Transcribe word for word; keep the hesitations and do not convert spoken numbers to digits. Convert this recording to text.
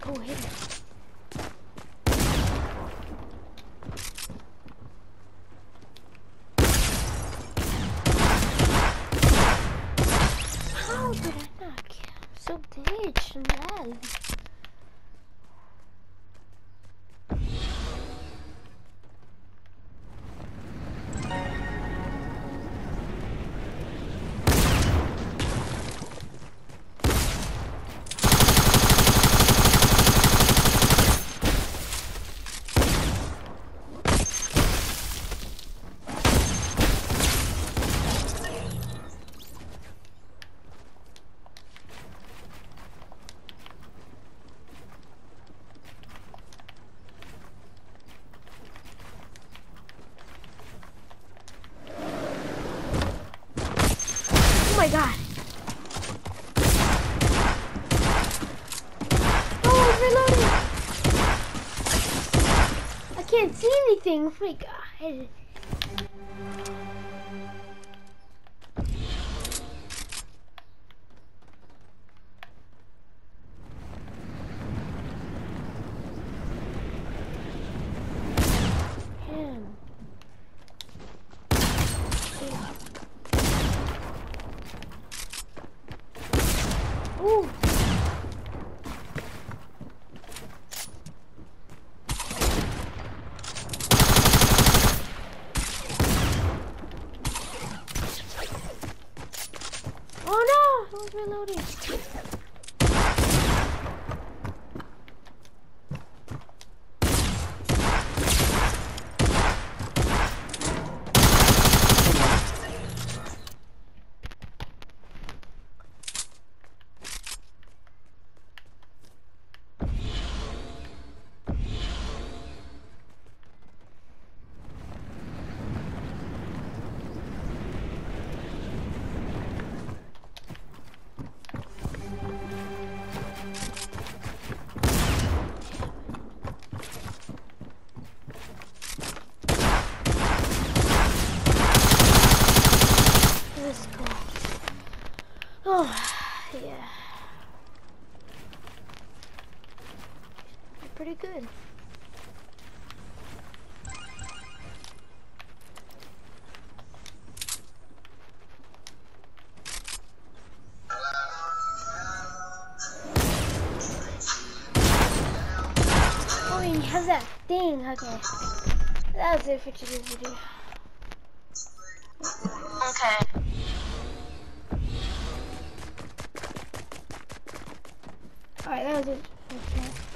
Oh, hit it. How did I not kill? I'm so glitched and lag. Oh my god. Oh, I'm reloading. I can't see anything. Oh my god. Him. Ooh. Oh no! I was reloading. Let's go. Oh, yeah. Pretty good. Oh, he has that thing. Okay. That was it for today's video. Okay. Alright, that was it. Okay.